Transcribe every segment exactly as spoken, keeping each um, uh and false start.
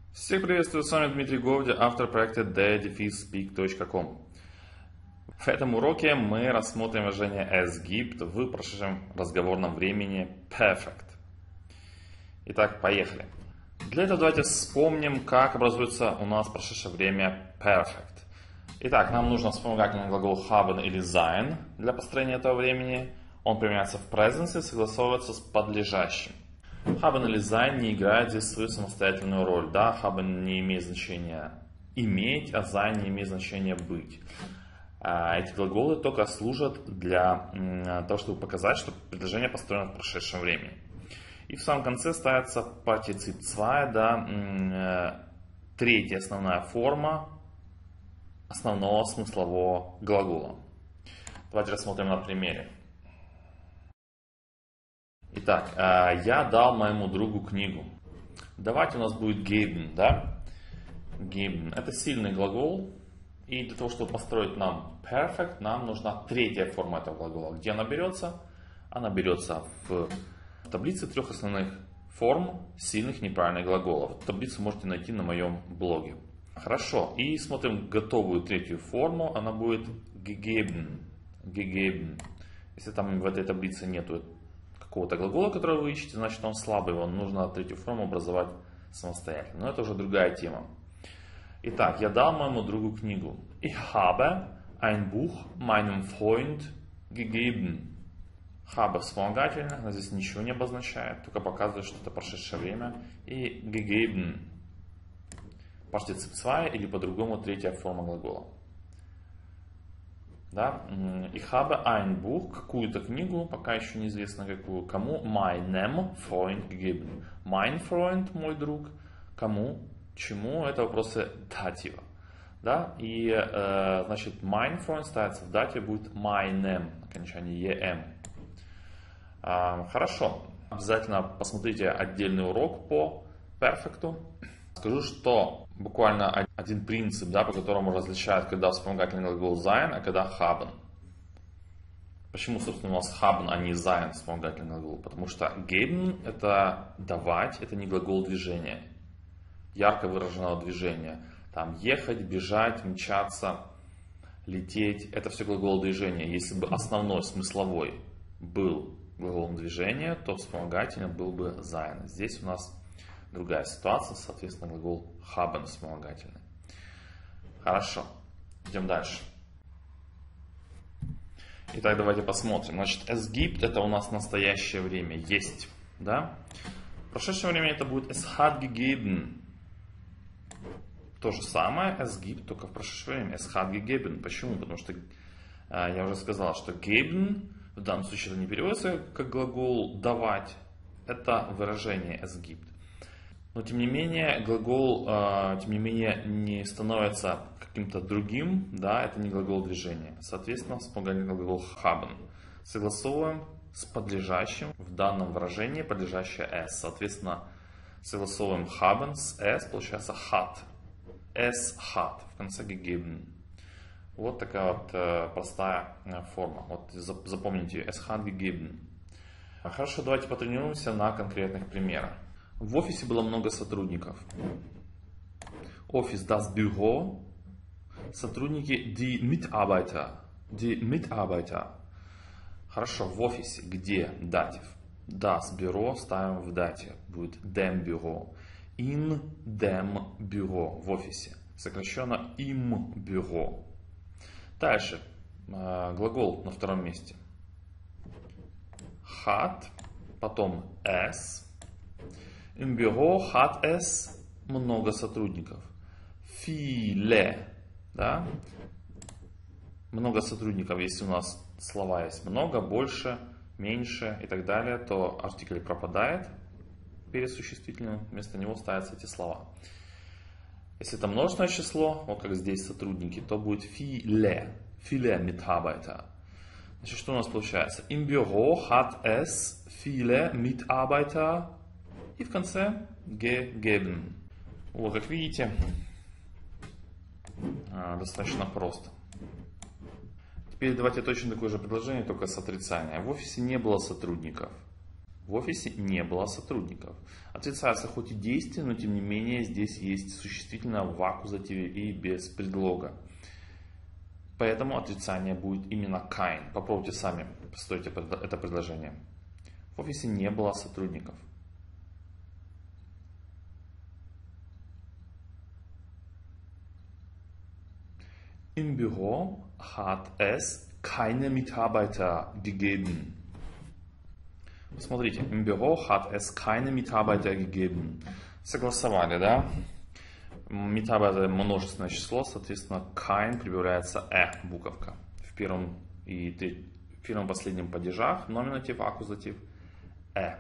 Всех приветствую, с вами Дмитрий Говди, автор проекта ди дефис спик точка ком. В этом уроке мы рассмотрим выражение as gibt в прошедшем разговорном времени perfect. Итак, поехали. Для этого давайте вспомним, как образуется у нас прошедшее время perfect. Итак, нам нужно вспомогательный глагол haben или sein для построения этого времени. Он применяется в present и согласовывается с подлежащим. Haben или sein не играет здесь свою самостоятельную роль. Да, haben не имеет значения иметь, а sein не имеет значения быть. Эти глаголы только служат для того, чтобы показать, что предложение построено в прошедшем времени. И в самом конце ставится partizip zwei, да, третья основная форма основного смыслового глагола. Давайте рассмотрим на примере. Итак, я дал моему другу книгу. Давайте у нас будет geben, да? Geben. Это сильный глагол. И для того, чтобы построить нам perfect, нам нужна третья форма этого глагола. Где она берется? Она берется в таблице трех основных форм сильных неправильных глаголов. Эту таблицу можете найти на моем блоге. Хорошо. И смотрим готовую третью форму. Она будет gegeben. Gegeben. Если там в этой таблице нету какого-то глагола, который вы ищете, значит он слабый, вам нужно третью форму образовать самостоятельно. Но это уже другая тема. Итак, я дал моему другу книгу. Ich habe ein Buch meinem Freund gegeben. Habe вспомогательно, она здесь ничего не обозначает, только показывает, что это прошедшее время. И gegeben. Partizip zwei или по-другому третья форма глагола. Да? Ich habe ein Buch, какую-то книгу, пока еще неизвестно какую, кому, meinem Freund gegeben. Mein Freund, мой друг, кому, чему, это вопросы датива. Да? И, э, значит, mein Freund ставится в дате, будет meinem, окончание em. Э, хорошо, обязательно посмотрите отдельный урок по perfect'у. Скажу, что буквально один принцип, да, по которому различают, когда вспомогательный глагол sein, а когда haben. Почему, собственно, у нас haben, а не sein вспомогательный глагол? Потому что geben – это давать, это не глагол движения, ярко выраженного движения. Там ехать, бежать, мчаться, лететь – это все глагол движения. Если бы основной смысловой был глаголом движения, то вспомогательный был бы sein. Здесь у нас другая ситуация, соответственно, глагол haben вспомогательный. Хорошо, идем дальше. Итак, давайте посмотрим. Значит, es gibt это у нас настоящее время, есть, да? В прошедшем времени это будет es hat gegeben. То же самое, es gibt, только в прошедшем времени es hat gegeben. Почему? Потому что я уже сказал, что geben в данном случае это не переводится как глагол давать, это выражение es gibt. Но тем не менее глагол, э, тем не менее, не становится каким-то другим, да, это не глагол движения. Соответственно, вспомогательный глагол haben согласовываем с подлежащим в данном выражении подлежащее s. Соответственно, согласовываем haben с s, получается hat. Es hat в конце gegeben. Вот такая вот э, простая э, форма. Вот запомните, es hat gegeben. Хорошо, давайте потренируемся на конкретных примерах. В офисе было много сотрудников. Офис, das Büro. Сотрудники, die Mitarbeiter. Die Mitarbeiter. Хорошо, в офисе, где датив? Das Büro ставим в дате. Будет dem Büro. In dem Büro. В офисе. Сокращенно im Büro. Дальше. Глагол на втором месте. Hat. Потом es. Im Büro hat es много сотрудников. Viele. Да? Много сотрудников. Если у нас слова есть много, больше, меньше и так далее, то артикль пропадает перед существительным. Вместо него ставятся эти слова. Если это множественное число, вот как здесь сотрудники, то будет viele. Viele Mitarbeiter. Значит, что у нас получается? Im Büro hat es viele Mitarbeiter. И в конце gegeben. Вот, как видите, достаточно просто. Теперь давайте точно такое же предложение, только с отрицанием. В офисе не было сотрудников. В офисе не было сотрудников. Отрицается хоть и действие, но тем не менее здесь есть существительное в аккузативе и без предлога. Поэтому отрицание будет именно kein. Попробуйте сами построить это предложение. В офисе не было сотрудников. Im Büro hat es keine Mitarbeiter gegeben. Смотрите, im Büro hat es keine Mitarbeiter gegeben. Согласовали, да? Mitarbeiter множественное число, соответственно, kein прибавляется э, буковка. В первом и в первом последнем падежах номинатив, аккузатив э.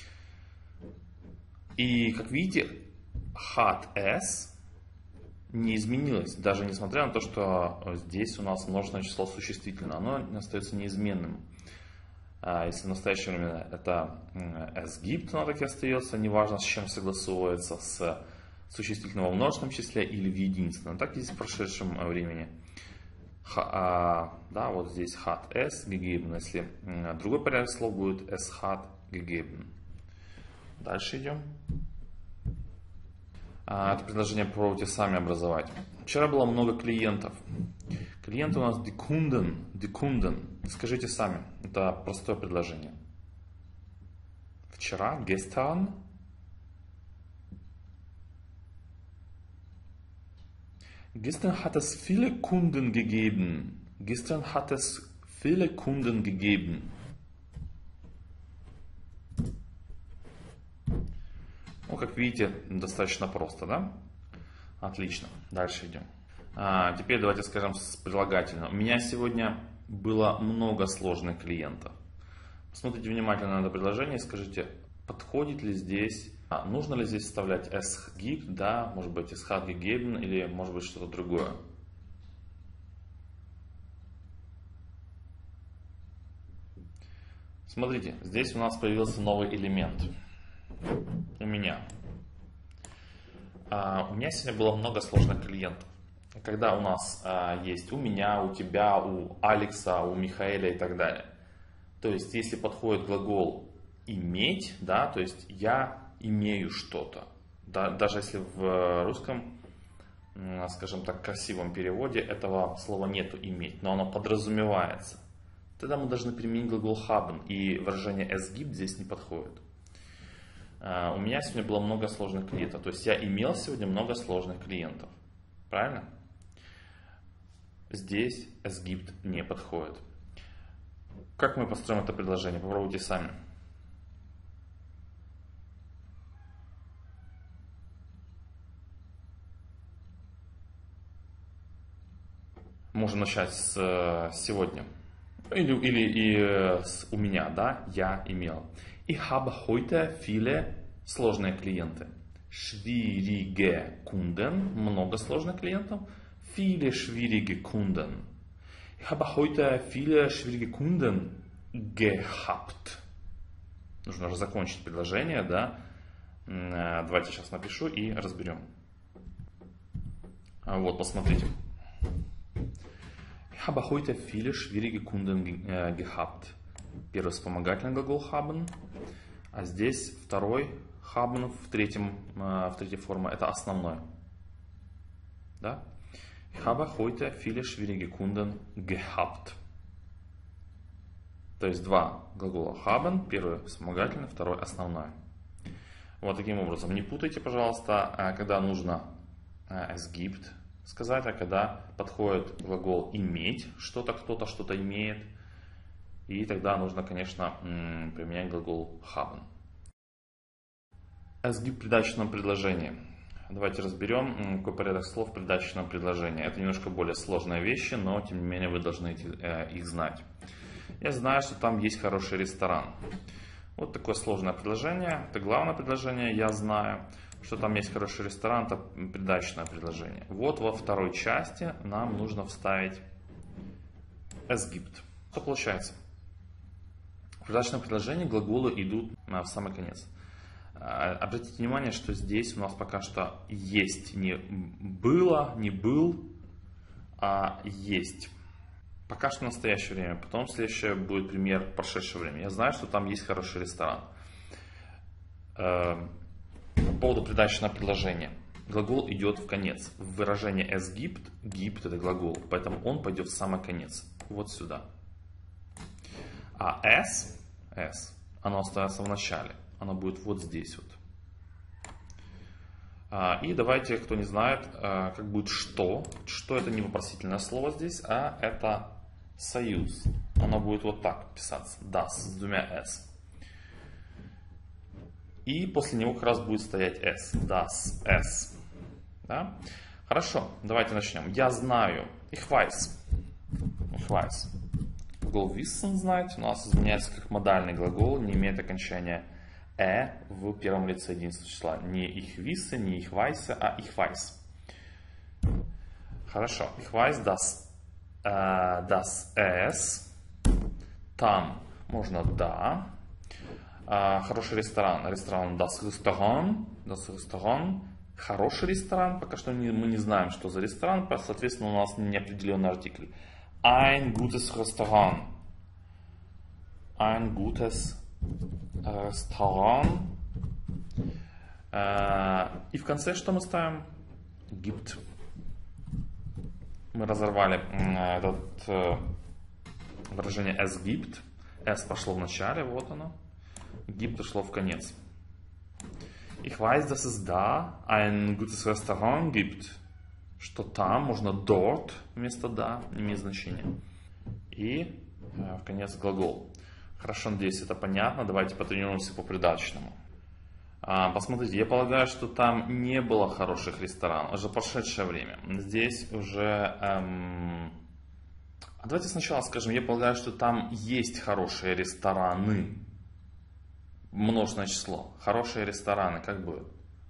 И как видите, hat es не изменилось, даже несмотря на то, что здесь у нас множественное число существительное, оно остается неизменным. Если в настоящее время это es gibt, оно так и остается, неважно с чем согласовывается, с существительным во множественном числе или в единственном, так и здесь в прошедшем времени. Ха, а, да, вот здесь hat es gegeben, если другой порядок слов будет es hat gegeben. Дальше идем. Это предложение попробуйте сами образовать. Вчера было много клиентов. Клиенты у нас die Kunden, die Kunden. Скажите сами, это простое предложение. Вчера, gestern. Gestern hat es viele Kunden gegeben. Gestern hat es viele Kunden gegeben. Ну, как видите, достаточно просто, да? Отлично. Дальше идем. А, теперь давайте скажем с прилагательным. У меня сегодня было много сложных клиентов. Посмотрите внимательно на это предложение и скажите, подходит ли здесь, а, нужно ли здесь вставлять es gibt, да, может быть es hat gegeben или может быть что-то другое. Смотрите, здесь у нас появился новый элемент. У меня. А, у меня сегодня было много сложных клиентов. Когда у нас а, есть у меня, у тебя, у Алекса, у Михаэля и так далее. То есть, если подходит глагол иметь, да, то есть я имею что-то. Да, даже если в русском, скажем так, красивом переводе этого слова нету иметь, но оно подразумевается. Тогда мы должны применить глагол haben, и выражение es gibt здесь не подходит. У меня сегодня было много сложных клиентов. То есть я имел сегодня много сложных клиентов. Правильно? Здесь es gibt не подходит. Как мы построим это предложение? Попробуйте сами. Можно начать с сегодня. Или, или и с у меня, да? Я имел. Ich habe heute viele сложные клиенты. Schwierige Kunden, много сложных клиентов. Viele schwierige Kunden. Ich habe heute viele schwierige Kunden gehabt. Нужно уже закончить предложение, да? Давайте сейчас напишу и разберем. Вот, посмотрите. Ich habe heute viele schwierige Kunden gehabt. Первый вспомогательный глагол haben, а здесь второй haben в, третьем, в третьей форме, это основной. Да? Ich habe heute viele schwierige Kunden gehabt. То есть два глагола haben, первый вспомогательный, второй основной. Вот таким образом. Не путайте, пожалуйста, когда нужно es gibt сказать, а когда подходит глагол иметь, что-то, кто-то что-то имеет. И тогда нужно, конечно, применять глагол haben. Es gibt в придаточном предложении. Давайте разберем, какой порядок слов в придаточном предложении. Это немножко более сложные вещи, но тем не менее вы должны их знать. Я знаю, что там есть хороший ресторан. Вот такое сложное предложение. Это главное предложение. Я знаю, что там есть хороший ресторан. Это придаточное предложение. Вот во второй части нам нужно вставить es gibt. Что получается? В придаточном предложении глаголы идут в самый конец. Обратите внимание, что здесь у нас пока что есть не было, не был, а есть. Пока что в настоящее время. Потом следующее будет пример прошедшего времени. Я знаю, что там есть хороший ресторан. Э, по поводу придаточного предложения. Глагол идет в конец. В выражении es gibt, gibt это глагол, поэтому он пойдет в самый конец. Вот сюда. А es, es, оно остается в начале. Оно будет вот здесь вот. А, и давайте, кто не знает, а, как будет что. Что это не вопросительное слово здесь, а это союз. Оно будет вот так писаться. Das с двумя s. И после него как раз будет стоять s. Das, s. Да? Хорошо, давайте начнем. Я знаю. Ich weiß. Ich weiß. Глагол wissen, знать, у нас изменяется как модальный глагол, не имеет окончания «э» в первом лице единственного числа. Не ich wisse, не ich weiß, а ich weiß. Хорошо. Ich weiß, dass, äh, dass es. Там можно «да». Äh, хороший ресторан. Ресторан das Restaurant. Das Restaurant. Хороший ресторан. Пока что мы не знаем, что за ресторан. Соответственно, у нас неопределенный артикль. Ein gutes Restaurant. Ein gutes Restaurant. И в конце что мы ставим? Gibt. Мы разорвали это выражение es gibt. Es пошло в начале, вот оно. Gibt шло в конец. Ich weiß, dass es da ein gutes Restaurant gibt. Что там, можно dort вместо да, не имеет значения. И э, в конец глагол. Хорошо, надеюсь, это понятно. Давайте потренируемся по придаточному. А, посмотрите, я полагаю, что там не было хороших ресторанов. Уже прошедшее время. Здесь уже... Эм... А давайте сначала скажем, я полагаю, что там есть хорошие рестораны. Множественное число. Хорошие рестораны, как будет?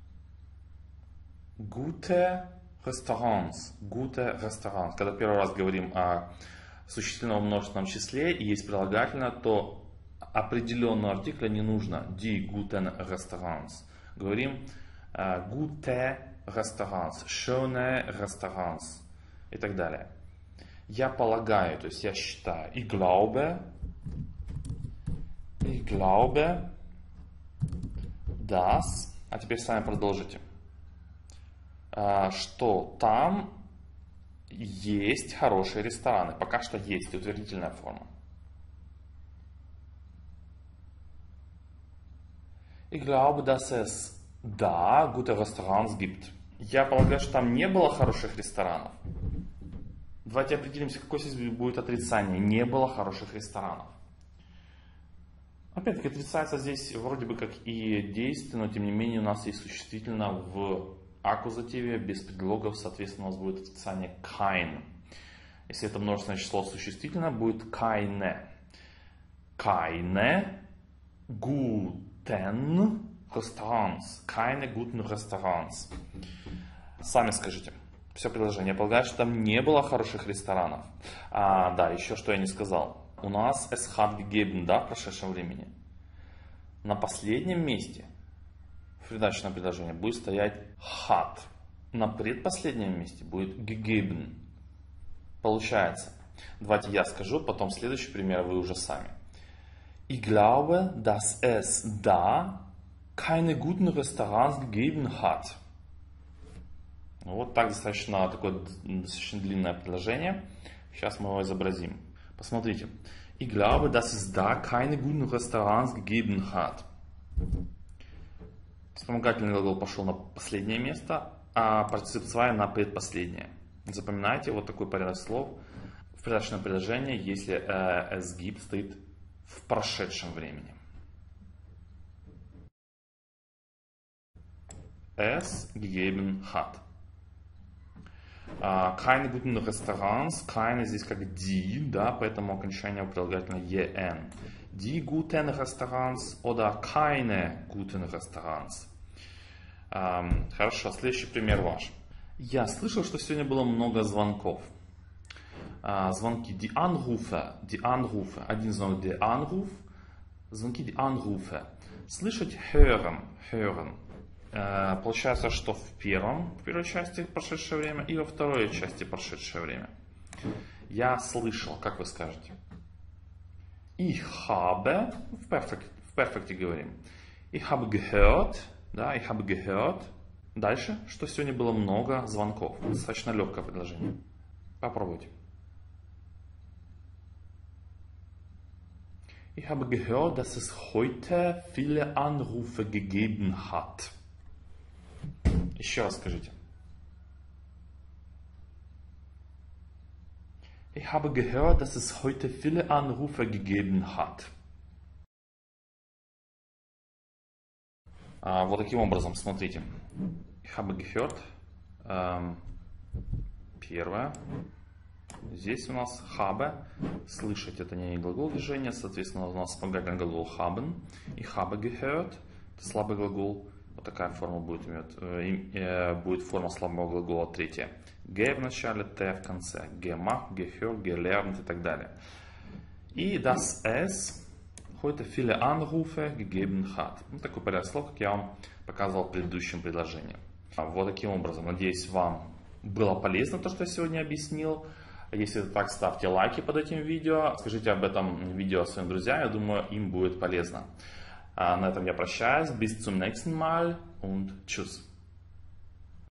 Gute Restaurants. Gute Restaurants. Когда первый раз говорим о существительном множественном числе и есть прилагательное, то определенного артикля не нужно. Die guten Restaurants. Говорим uh, gute Restaurants, schöne Restaurants и так далее. Я полагаю, то есть я считаю. Ich glaube, ich glaube, dass, а теперь сами продолжите, что там есть хорошие рестораны. Пока что есть утвердительная форма. Ich glaube, dass es da gute Restaurants gibt. Я полагаю, что там не было хороших ресторанов. Давайте определимся, какое здесь будет отрицание. Не было хороших ресторанов. Опять-таки отрицается здесь вроде бы как и действие, но тем не менее у нас есть существительное в аккузативе без предлогов, соответственно, у нас будет отрицание kein. Если это множественное число существительное, будет keine. Keine guten Restaurants. Keine guten Restaurants. Сами скажите. Все предложение. Я полагаю, что там не было хороших ресторанов. А, да, еще что я не сказал. У нас es hat gegeben, да, в прошедшем времени. На последнем месте в придаточном предложении будет стоять hat. На предпоследнем месте будет gegeben. Получается. Давайте я скажу, потом следующий пример вы уже сами. Ich glaube, dass es da keine guten Restaurants gegeben hat. Вот так достаточно такое достаточно длинное предложение. Сейчас мы его изобразим. Посмотрите. Ich glaube, dass es da keine guten Restaurants gegeben hat. Вспомогательный глагол пошел на последнее место, а партиципио zwei на предпоследнее. Запоминайте вот такой порядок слов в придаточном предложении, если э, es gibt стоит в прошедшем времени. Es gegeben hat. Keine guten Restaurants, keine здесь как die, да, поэтому окончание прилагательное en. Die guten Restaurants oder keine guten Restaurants. Um, хорошо, следующий пример ваш. Я слышал, что сегодня было много звонков. Uh, звонки die Anrufe, die Anrufe, один звонок die Anruf, звонки die Anrufe. Слышать hören, hören. Получается, что в первом, в первой части прошедшее время и во второй части прошедшее время. Я слышал, как вы скажете? Ich habe, в перфекте, в перфекте говорим. Ich habe gehört, да, ich habe gehört. Дальше, что сегодня было много звонков. Достаточно легкое предложение. Попробуйте. Ich habe gehört, dass es heute viele Anrufe gegeben hat. Еще раз скажите. Ich habe gehört, dass es heute viele Anrufe gegeben hat. А, вот таким образом, смотрите. Ich habe gehört. Ähm, первое. Здесь у нас habe. Слышать это не глагол движения, соответственно у нас вспомогательный глагол haben. Ich habe gehört. Это слабый глагол. Вот такая форма будет иметь. Будет форма слабого глагола третья. Ge в начале, T в конце. Gemacht, gehört, gelernt и так далее. И das es heute viele Anrufe gegeben hat. Ну, такой порядок слов, как я вам показывал в предыдущем предложении. Вот таким образом. Надеюсь, вам было полезно то, что я сегодня объяснил. Если это так, ставьте лайки под этим видео. Скажите об этом видео своим друзьям. Я думаю, им будет полезно. А на этом я прощаюсь. Bis zum nächsten Mal und tschüss.